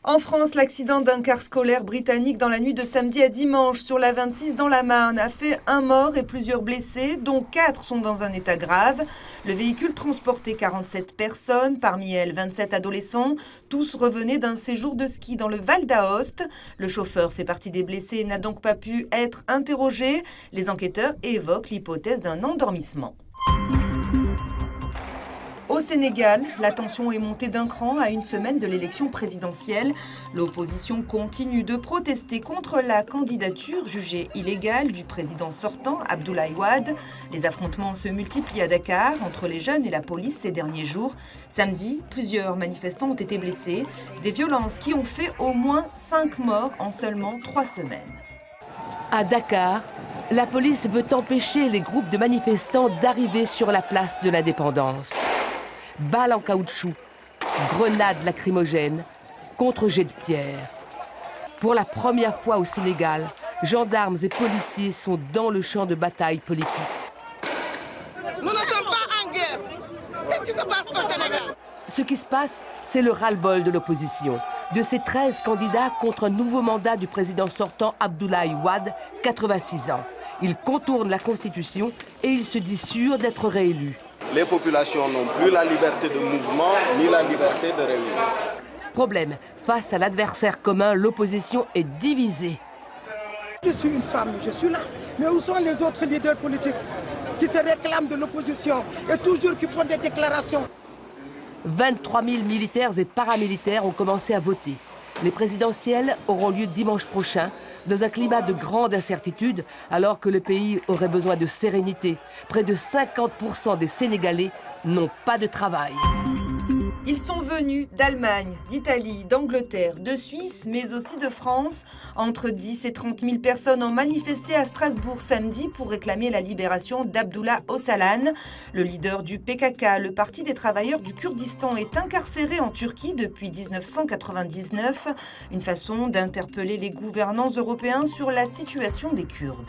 En France, l'accident d'un car scolaire britannique dans la nuit de samedi à dimanche sur la 26 dans la Marne a fait un mort et plusieurs blessés, dont 4 sont dans un état grave. Le véhicule transportait 47 personnes, parmi elles 27 adolescents. Tous revenaient d'un séjour de ski dans le Val d'Aoste. Le chauffeur fait partie des blessés et n'a donc pas pu être interrogé. Les enquêteurs évoquent l'hypothèse d'un endormissement. Au Sénégal, la tension est montée d'un cran à une semaine de l'élection présidentielle. L'opposition continue de protester contre la candidature jugée illégale du président sortant, Abdoulaye Wade. Les affrontements se multiplient à Dakar entre les jeunes et la police ces derniers jours. Samedi, plusieurs manifestants ont été blessés. Des violences qui ont fait au moins 5 morts en seulement 3 semaines. À Dakar, la police veut empêcher les groupes de manifestants d'arriver sur la place de l'Indépendance. Balles en caoutchouc, grenades lacrymogènes, contre-jets de pierre. Pour la première fois au Sénégal, gendarmes et policiers sont dans le champ de bataille politique. Nous ne sommes pas en guerre. Qu'est-ce qui se passe au Sénégal? Ce qui se passe, c'est le ras-le-bol de l'opposition. De ces 13 candidats contre un nouveau mandat du président sortant Abdoulaye Wade, 86 ans. Il contourne la Constitution et il se dit sûr d'être réélu. Les populations n'ont plus la liberté de mouvement ni la liberté de réunion. Problème, face à l'adversaire commun, l'opposition est divisée. Je suis une femme, je suis là. Mais où sont les autres leaders politiques qui se réclament de l'opposition et toujours qui font des déclarations? 23 000 militaires et paramilitaires ont commencé à voter. Les présidentielles auront lieu dimanche prochain, dans un climat de grande incertitude, alors que le pays aurait besoin de sérénité. Près de 50% des Sénégalais n'ont pas de travail. Ils sont venus d'Allemagne, d'Italie, d'Angleterre, de Suisse, mais aussi de France. Entre 10 et 30 000 personnes ont manifesté à Strasbourg samedi pour réclamer la libération d'Abdullah Öcalan. Le leader du PKK, le Parti des travailleurs du Kurdistan, est incarcéré en Turquie depuis 1999. Une façon d'interpeller les gouvernants européens sur la situation des Kurdes.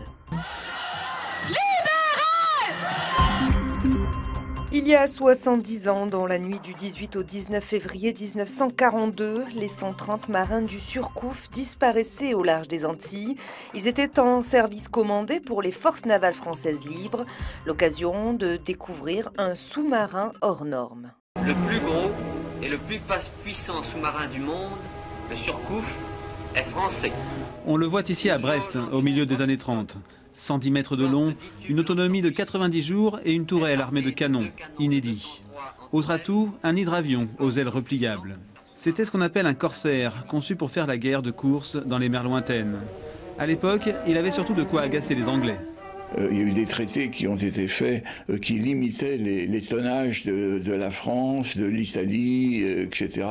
Il y a 70 ans, dans la nuit du 18 au 19 février 1942, les 130 marins du Surcouf disparaissaient au large des Antilles. Ils étaient en service commandé pour les forces navales françaises libres, l'occasion de découvrir un sous-marin hors norme. Le plus gros et le plus puissant sous-marin du monde, le Surcouf, est français. On le voit ici à Brest, au milieu des années 30. 110 mètres de long, une autonomie de 90 jours et une tourelle armée de canons, inédit. Autre atout, un hydravion aux ailes repliables. C'était ce qu'on appelle un corsaire, conçu pour faire la guerre de course dans les mers lointaines. À l'époque, il avait surtout de quoi agacer les Anglais. Il y a eu des traités qui ont été faits qui limitaient les tonnages de la France, de l'Italie, etc.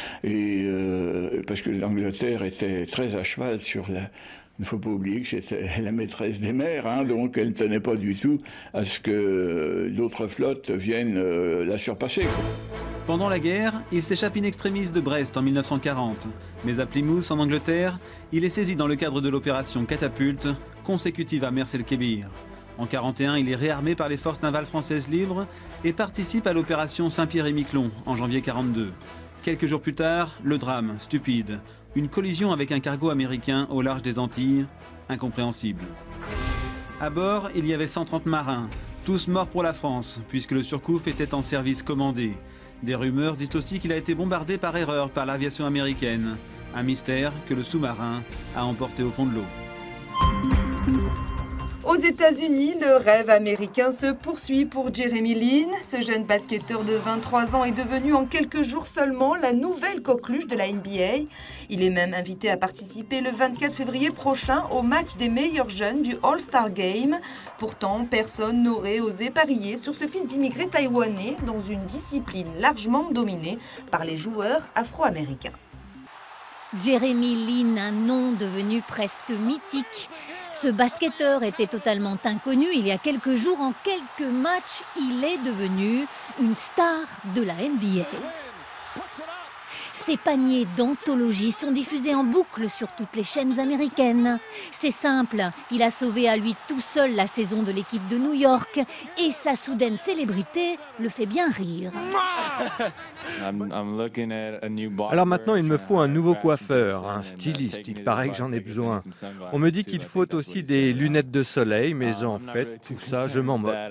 Parce que l'Angleterre était très à cheval sur la... Il ne faut pas oublier que c'était la maîtresse des mers, hein, donc elle ne tenait pas du tout à ce que d'autres flottes viennent la surpasser. Pendant la guerre, il s'échappe in extremis de Brest en 1940. Mais à Plymouth, en Angleterre, il est saisi dans le cadre de l'opération Catapulte, consécutive à Mers-el-Kébir. En 1941, il est réarmé par les forces navales françaises libres et participe à l'opération Saint-Pierre-et-Miquelon en janvier 1942. Quelques jours plus tard, le drame, stupide. Une collision avec un cargo américain au large des Antilles, incompréhensible. À bord, il y avait 130 marins, tous morts pour la France, puisque le Surcouf était en service commandé. Des rumeurs disent aussi qu'il a été bombardé par erreur par l'aviation américaine. Un mystère que le sous-marin a emporté au fond de l'eau. Aux États-Unis, le rêve américain se poursuit pour Jeremy Lin. Ce jeune basketteur de 23 ans est devenu en quelques jours seulement la nouvelle coqueluche de la NBA. Il est même invité à participer le 24 février prochain au match des meilleurs jeunes du All-Star Game. Pourtant, personne n'aurait osé parier sur ce fils d'immigrés taïwanais dans une discipline largement dominée par les joueurs afro-américains. Jeremy Lin, un nom devenu presque mythique. Ce basketteur était totalement inconnu. Il y a quelques jours, en quelques matchs, il est devenu une star de la NBA. Ces paniers d'anthologie sont diffusés en boucle sur toutes les chaînes américaines. C'est simple, il a sauvé à lui tout seul la saison de l'équipe de New York et sa soudaine célébrité le fait bien rire. Alors maintenant, il me faut un nouveau coiffeur, un styliste. Il paraît que j'en ai besoin. On me dit qu'il faut aussi des lunettes de soleil, mais en fait, tout ça, je m'en moque.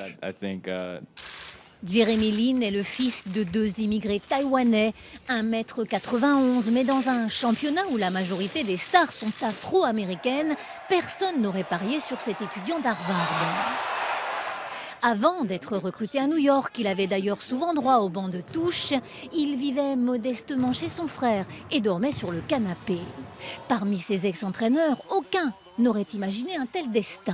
Jeremy Lin est le fils de 2 immigrés taïwanais, 1,91 m, mais dans un championnat où la majorité des stars sont afro-américaines, personne n'aurait parié sur cet étudiant d'Harvard. Avant d'être recruté à New York, il avait d'ailleurs souvent droit au banc de touche. Il vivait modestement chez son frère et dormait sur le canapé. Parmi ses ex-entraîneurs, aucun n'aurait imaginé un tel destin.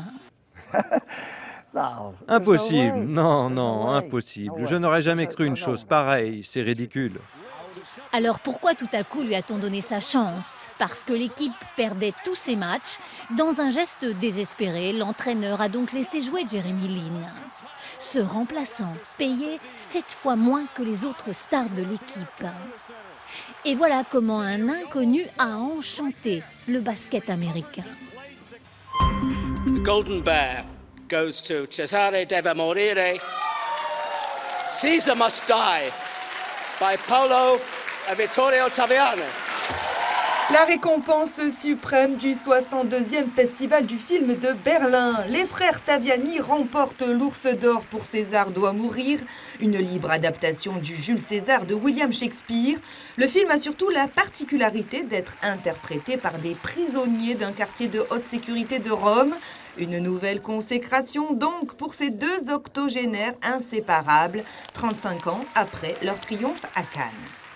Impossible, non, impossible. Je n'aurais jamais cru une chose pareille, c'est ridicule. Alors pourquoi tout à coup lui a-t-on donné sa chance? Parce que l'équipe perdait tous ses matchs. Dans un geste désespéré, l'entraîneur a donc laissé jouer Jeremy Lin. Ce remplaçant payait 7 fois moins que les autres stars de l'équipe. Et voilà comment un inconnu a enchanté le basket américain. The Golden Bear goes to Cesare Deva Morire. Caesar Must Die by Paolo Vittorio Taviano. La récompense suprême du 62e Festival du film de Berlin. Les frères Taviani remportent l'Ours d'or pour César doit mourir, une libre adaptation du Jules César de William Shakespeare. Le film a surtout la particularité d'être interprété par des prisonniers d'un quartier de haute sécurité de Rome. Une nouvelle consécration donc pour ces 2 octogénaires inséparables, 35 ans après leur triomphe à Cannes.